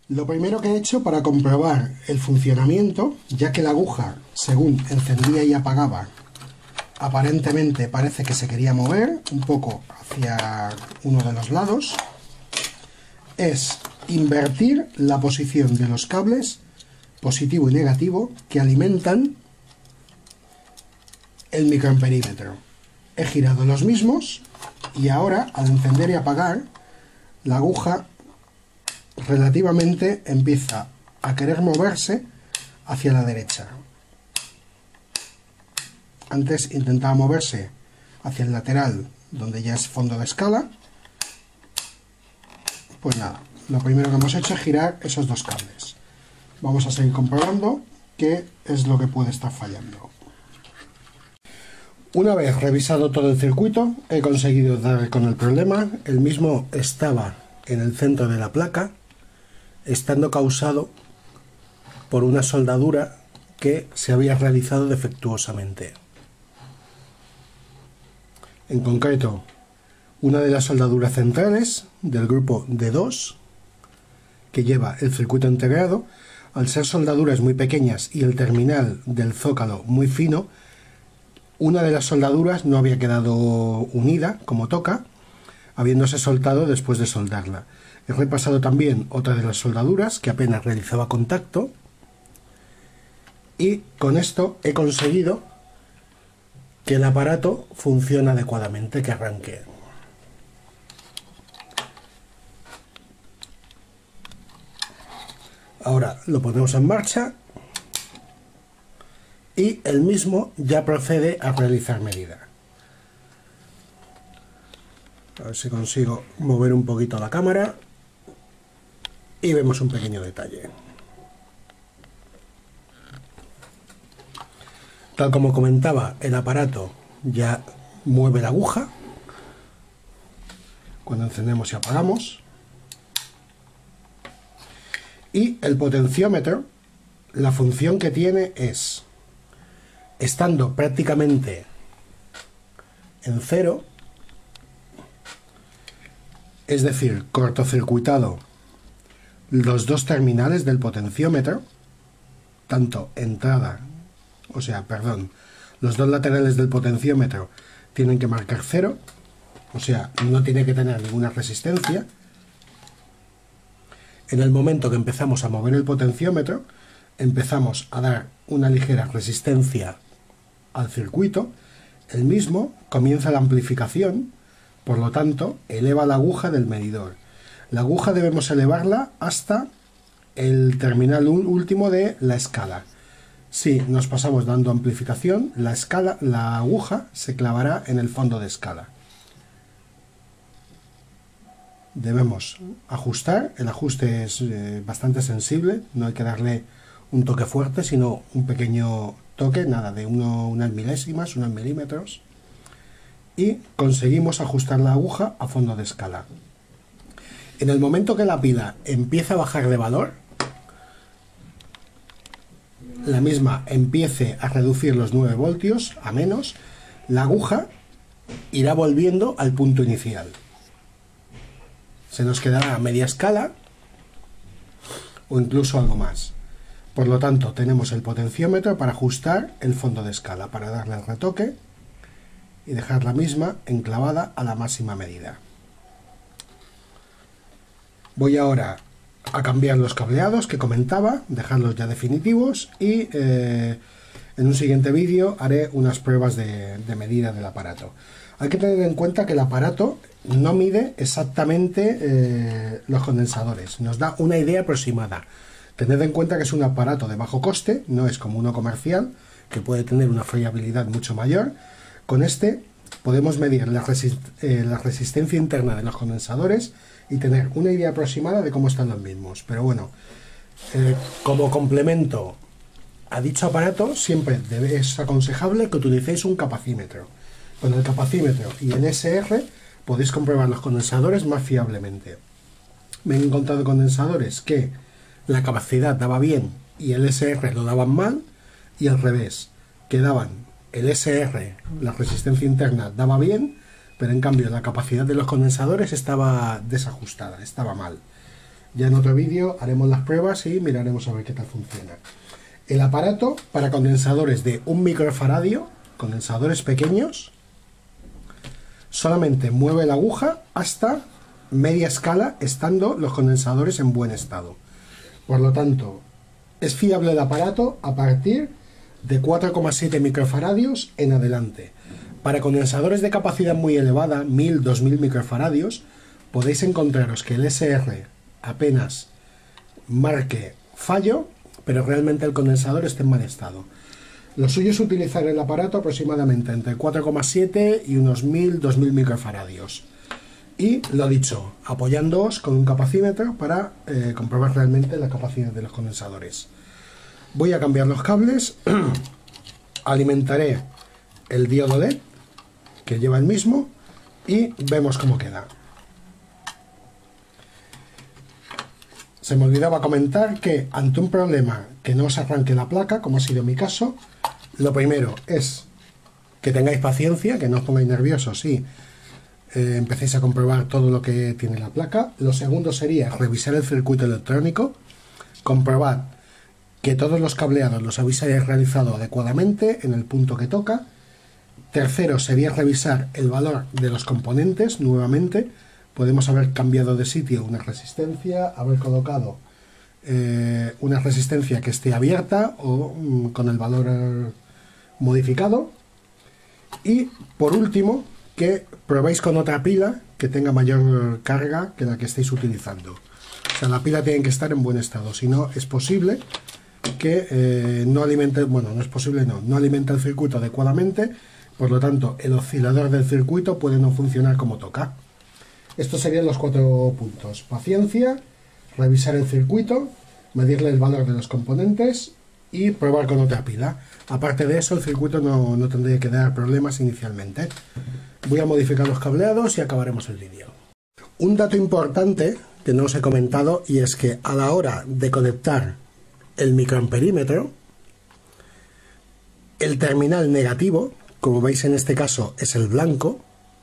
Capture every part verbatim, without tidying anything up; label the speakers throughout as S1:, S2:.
S1: Lo primero que he hecho para comprobar el funcionamiento, ya que la aguja, según encendía y apagaba, aparentemente parece que se quería mover un poco hacia uno de los lados, es invertir la posición de los cables positivo y negativo que alimentan el microamperímetro. He girado los mismos y ahora, al encender y apagar, la aguja relativamente empieza a querer moverse hacia la derecha. Antes intentaba moverse hacia el lateral, donde ya es fondo de escala. Pues nada, lo primero que hemos hecho es girar esos dos cables. Vamos a seguir comprobando qué es lo que puede estar fallando. Una vez revisado todo el circuito, he conseguido dar con el problema. El mismo estaba en el centro de la placa, estando causado por una soldadura que se había realizado defectuosamente. En concreto, una de las soldaduras centrales del grupo D dos, que lleva el circuito integrado, al ser soldaduras muy pequeñas y el terminal del zócalo muy fino, una de las soldaduras no había quedado unida como toca, habiéndose soltado después de soldarla. He repasado también otra de las soldaduras que apenas realizaba contacto y con esto he conseguido que el aparato funcione adecuadamente, que arranque. Ahora lo ponemos en marcha y el mismo ya procede a realizar medida. A ver si consigo mover un poquito la cámara y vemos un pequeño detalle. Tal como comentaba, el aparato ya mueve la aguja cuando encendemos y apagamos. Y el potenciómetro, la función que tiene es, estando prácticamente en cero, es decir, cortocircuitado los dos terminales del potenciómetro, tanto entrada, o sea, perdón, los dos laterales del potenciómetro tienen que marcar cero, o sea, no tiene que tener ninguna resistencia. En el momento que empezamos a mover el potenciómetro, empezamos a dar una ligera resistencia al circuito, el mismo comienza la amplificación, por lo tanto, eleva la aguja del medidor. La aguja debemos elevarla hasta el terminal último de la escala. Si nos pasamos dando amplificación, la escala, la aguja se clavará en el fondo de escala. Debemos ajustar, el ajuste es eh, bastante sensible, no hay que darle un toque fuerte, sino un pequeño toque, nada, de uno, unas milésimas, unos milímetros, y conseguimos ajustar la aguja a fondo de escala. En el momento que la pila empieza a bajar de valor, la misma empiece a reducir los nueve voltios a menos, la aguja irá volviendo al punto inicial. Se nos quedará a media escala o incluso algo más. Por lo tanto, tenemos el potenciómetro para ajustar el fondo de escala, para darle el retoque y dejar la misma enclavada a la máxima medida. Voy ahora a cambiar los cableados que comentaba, dejarlos ya definitivos y eh, en un siguiente vídeo haré unas pruebas de, de medida del aparato. Hay que tener en cuenta que el aparato no mide exactamente eh, los condensadores, nos da una idea aproximada. Tened en cuenta que es un aparato de bajo coste, no es como uno comercial, que puede tener una fiabilidad mucho mayor. Con este podemos medir la, resist eh, la resistencia interna de los condensadores y tener una idea aproximada de cómo están los mismos. Pero bueno, eh, como complemento a dicho aparato, siempre es aconsejable que utilicéis un capacímetro. Con el capacímetro y el S R podéis comprobar los condensadores más fiablemente. Me he encontrado condensadores que la capacidad daba bien y el S R lo daban mal, y al revés, que daban el S R, la resistencia interna, daba bien, pero en cambio la capacidad de los condensadores estaba desajustada, estaba mal. Ya en otro vídeo haremos las pruebas y miraremos a ver qué tal funciona. El aparato para condensadores de un microfaradio, condensadores pequeños, solamente mueve la aguja hasta media escala, estando los condensadores en buen estado. Por lo tanto, es fiable el aparato a partir de cuatro coma siete microfaradios en adelante. Para condensadores de capacidad muy elevada, mil, dos mil microfaradios, podéis encontraros que el S R apenas marque fallo, pero realmente el condensador está en mal estado. Lo suyo es utilizar el aparato aproximadamente entre cuatro coma siete y unos mil, dos mil microfaradios. Y lo dicho, apoyándoos con un capacímetro para eh, comprobar realmente la capacidad de los condensadores. Voy a cambiar los cables, alimentaré el diodo L E D que lleva el mismo y vemos cómo queda. Se me olvidaba comentar que ante un problema que no os arranque la placa, como ha sido mi caso, lo primero es que tengáis paciencia, que no os pongáis nerviosos y eh, empecéis a comprobar todo lo que tiene la placa. Lo segundo sería revisar el circuito electrónico, comprobar que todos los cableados los habéis realizado adecuadamente en el punto que toca. Tercero sería revisar el valor de los componentes nuevamente. Podemos haber cambiado de sitio una resistencia, haber colocado eh, una resistencia que esté abierta o mm, con el valor modificado. Y por último, que probéis con otra pila que tenga mayor carga que la que estéis utilizando. O sea, la pila tiene que estar en buen estado, si no es posible que eh, no alimente, bueno, no es posible, no, no alimenta el circuito adecuadamente, por lo tanto el oscilador del circuito puede no funcionar como toca. Estos serían los cuatro puntos: paciencia, revisar el circuito, medirle el valor de los componentes y probar con otra pila. Aparte de eso, el circuito no, no tendría que dar problemas inicialmente. Voy a modificar los cableados y acabaremos el vídeo. Un dato importante que no os he comentado, y es que a la hora de conectar el microamperímetro, el terminal negativo, como veis en este caso es el blanco,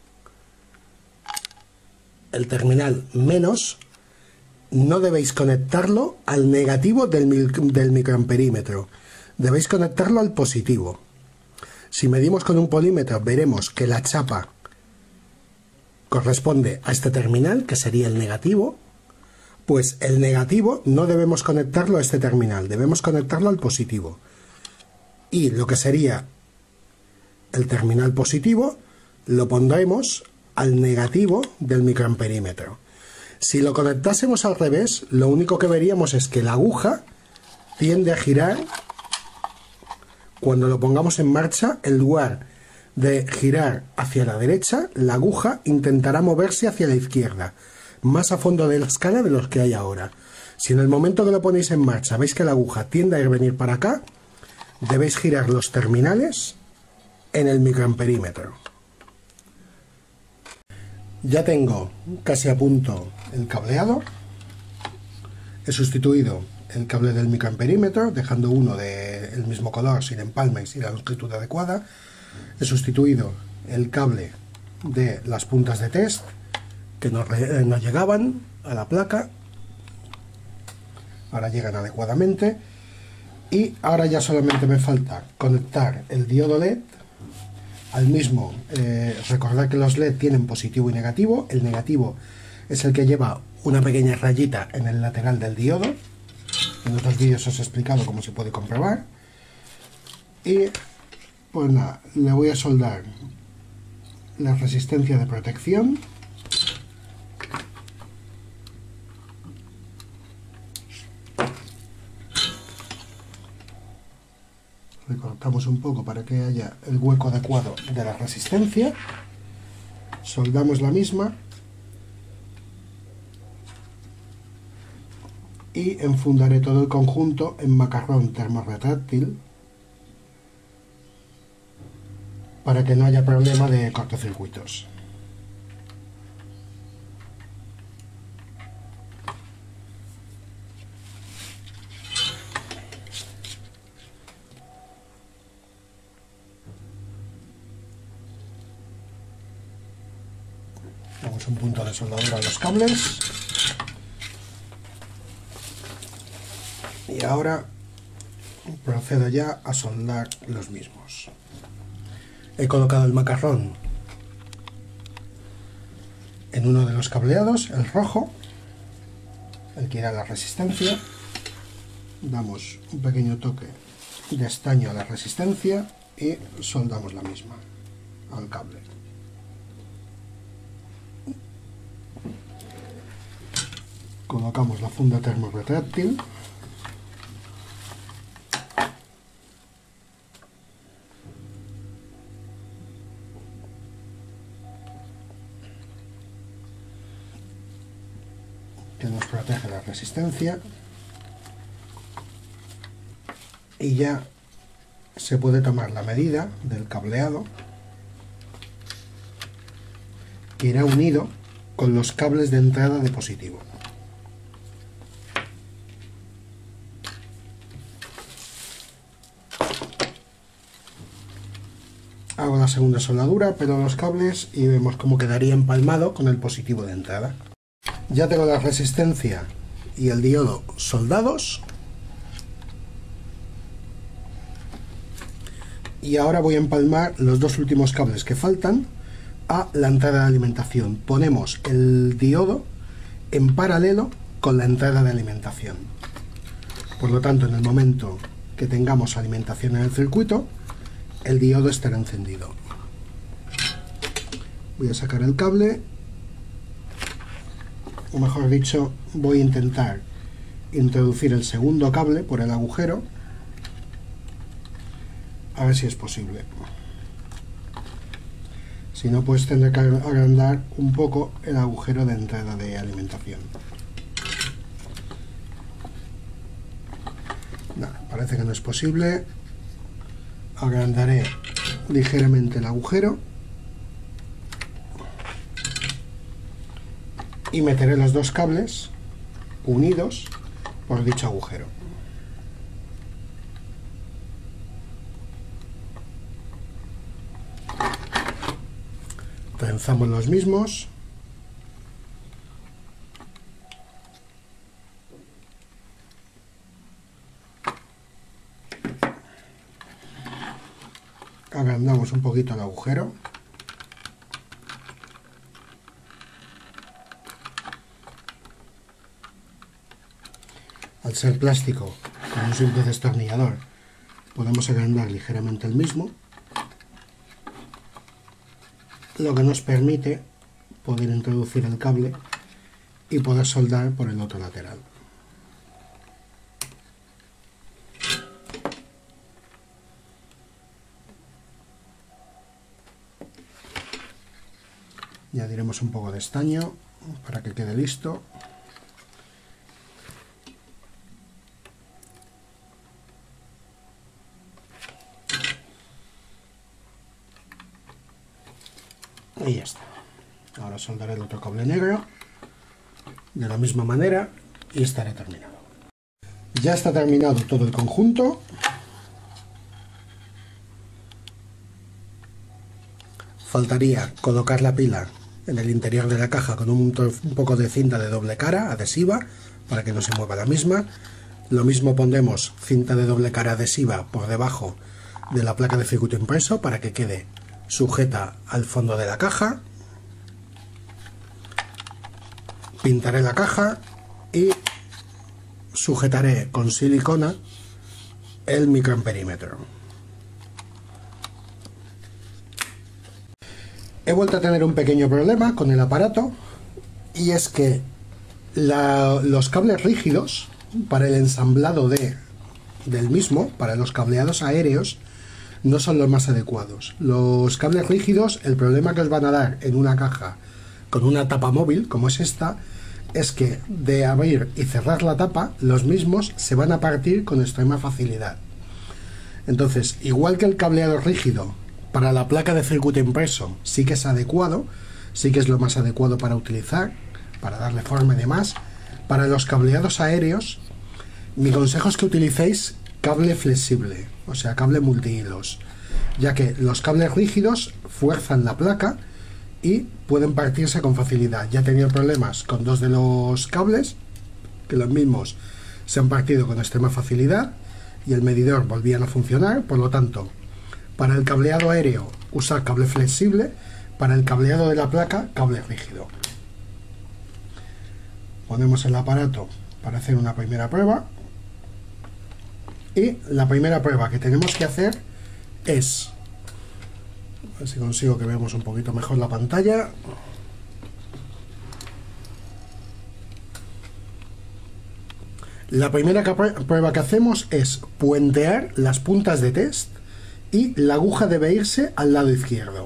S1: el terminal menos, no debéis conectarlo al negativo del, del microamperímetro, debéis conectarlo al positivo. Si medimos con un polímetro veremos que la chapa corresponde a este terminal, que sería el negativo. Pues el negativo no debemos conectarlo a este terminal, debemos conectarlo al positivo. Y lo que sería el terminal positivo lo pondremos al negativo del microamperímetro. Si lo conectásemos al revés, lo único que veríamos es que la aguja tiende a girar. Cuando lo pongamos en marcha, en lugar de girar hacia la derecha, la aguja intentará moverse hacia la izquierda, más a fondo de la escala de los que hay ahora. Si en el momento que lo ponéis en marcha veis que la aguja tiende a ir venir para acá, debéis girar los terminales en el microamperímetro. Ya tengo casi a punto el cableado. He sustituido el cable del microamperímetro, dejando uno del mismo color, sin empalmes y la longitud adecuada. He sustituido el cable de las puntas de test que nos, eh, nos llegaban a la placa. Ahora llegan adecuadamente. Y ahora ya solamente me falta conectar el diodo L E D al mismo. Eh, recordad que los L E D tienen positivo y negativo. El negativo es el que lleva una pequeña rayita en el lateral del diodo. En otros vídeos os he explicado cómo se puede comprobar. Y pues nada, le voy a soldar la resistencia de protección. Recortamos un poco para que haya el hueco adecuado de la resistencia. Soldamos la misma y enfundaré todo el conjunto en macarrón termorretráctil para que no haya problema de cortocircuitos. Damos un punto de soldadura a los cables. Y ahora procedo ya a soldar los mismos. He colocado el macarrón en uno de los cableados, el rojo, el que irá a la resistencia. Damos un pequeño toque de estaño a la resistencia y soldamos la misma al cable. Colocamos la funda termorretráctil. Que nos protege la resistencia. Y ya se puede tomar la medida del cableado que irá unido con los cables de entrada de positivo. Hago la segunda soldadura, pero los cables y vemos cómo quedaría empalmado con el positivo de entrada. Ya tengo la resistencia y el diodo soldados. Y ahora voy a empalmar los dos últimos cables que faltan a la entrada de alimentación. Ponemos el diodo en paralelo con la entrada de alimentación. Por lo tanto, en el momento que tengamos alimentación en el circuito, el diodo estará encendido. Voy a sacar el cable, o mejor dicho, voy a intentar introducir el segundo cable por el agujero, a ver si es posible. Si no, pues tendré que agrandar un poco el agujero de entrada de alimentación. No, parece que no es posible. Agrandaré ligeramente el agujero y meteré los dos cables unidos por dicho agujero. Trenzamos los mismos. Agrandamos un poquito el agujero. Al ser plástico, con un simple destornillador, podemos agrandar ligeramente el mismo, lo que nos permite poder introducir el cable y poder soldar por el otro lateral. Añadiremos un poco de estaño para que quede listo. Y ya está. Ahora soldaré el otro cable negro de la misma manera y estaré terminado. Ya está terminado todo el conjunto. Faltaría colocar la pila en el interior de la caja con un, un poco de cinta de doble cara adhesiva para que no se mueva la misma. Lo mismo pondremos cinta de doble cara adhesiva por debajo de la placa de circuito impreso para que quede sujeta al fondo de la caja. Pintaré la caja y sujetaré con silicona el microamperímetro. He vuelto a tener un pequeño problema con el aparato, y es que la, los cables rígidos para el ensamblado de, del mismo, para los cableados aéreos, no son los más adecuados. Los cables rígidos, el problema que os van a dar en una caja con una tapa móvil como es esta, es que de abrir y cerrar la tapa, los mismos se van a partir con extrema facilidad. Entonces, igual que el cableado rígido para la placa de circuito impreso sí que es adecuado, sí que es lo más adecuado para utilizar, para darle forma y demás, para los cableados aéreos, mi consejo es que utilicéis cable flexible, o sea, cable multihilos, ya que los cables rígidos fuerzan la placa y pueden partirse con facilidad. Ya he tenido problemas con dos de los cables, que los mismos se han partido con extrema facilidad y el medidor volvía a no funcionar. Por lo tanto, para el cableado aéreo usar cable flexible, para el cableado de la placa cable rígido. Ponemos el aparato para hacer una primera prueba, y la primera prueba que tenemos que hacer es, a ver si consigo que veamos un poquito mejor la pantalla. La primera prueba que hacemos es puentear las puntas de test y la aguja debe irse al lado izquierdo.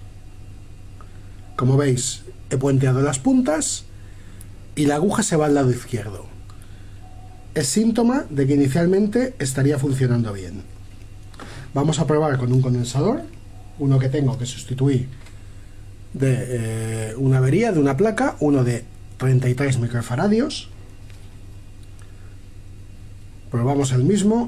S1: Como veis, he puenteado las puntas y la aguja se va al lado izquierdo. Es síntoma de que inicialmente estaría funcionando bien. Vamos a probar con un condensador, uno que tengo que sustituir de eh, una avería de una placa, uno de treinta y tres microfaradios. Probamos el mismo.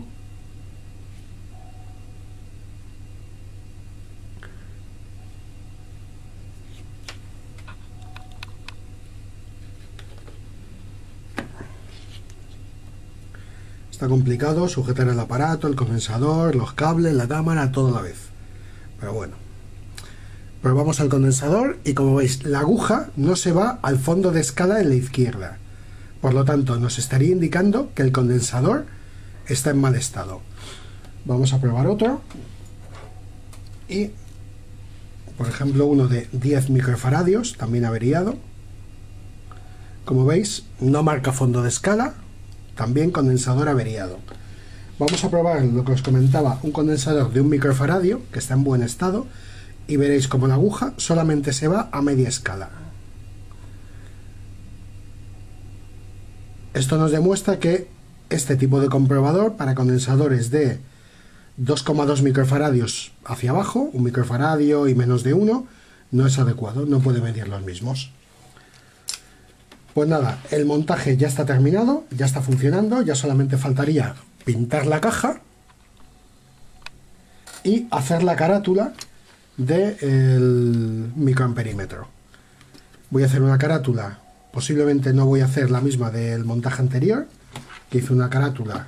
S1: Está complicado sujetar el aparato, el condensador, los cables, la cámara, todo a la vez. Pero bueno. Probamos el condensador y como veis, la aguja no se va al fondo de escala en la izquierda. Por lo tanto, nos estaría indicando que el condensador está en mal estado. Vamos a probar otro. Y, por ejemplo, uno de diez microfaradios, también averiado. Como veis, no marca fondo de escala. También condensador averiado. Vamos a probar lo que os comentaba, un condensador de un microfaradio, que está en buen estado. Y veréis como la aguja solamente se va a media escala. Esto nos demuestra que este tipo de comprobador para condensadores de dos coma dos microfaradios hacia abajo, un microfaradio y menos de uno, no es adecuado, no puede medir los mismos. Pues nada, el montaje ya está terminado, ya está funcionando, ya solamente faltaría pintar la caja y hacer la carátula del microamperímetro. Voy a hacer una carátula. Posiblemente no voy a hacer la misma del montaje anterior, que hice una carátula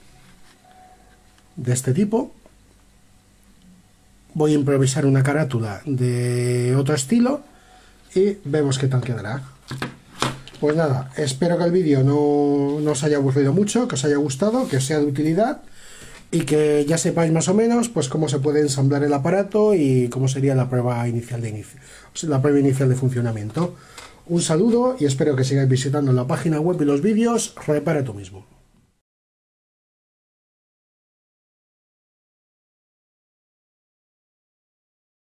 S1: de este tipo. Voy a improvisar una carátula de otro estilo y vemos qué tal quedará. Pues nada, espero que el vídeo no, no os haya aburrido mucho, que os haya gustado, que os sea de utilidad y que ya sepáis más o menos pues cómo se puede ensamblar el aparato y cómo sería la prueba inicial de inicio, la prueba inicial de funcionamiento. Un saludo y espero que sigáis visitando la página web y los vídeos Repara tú mismo.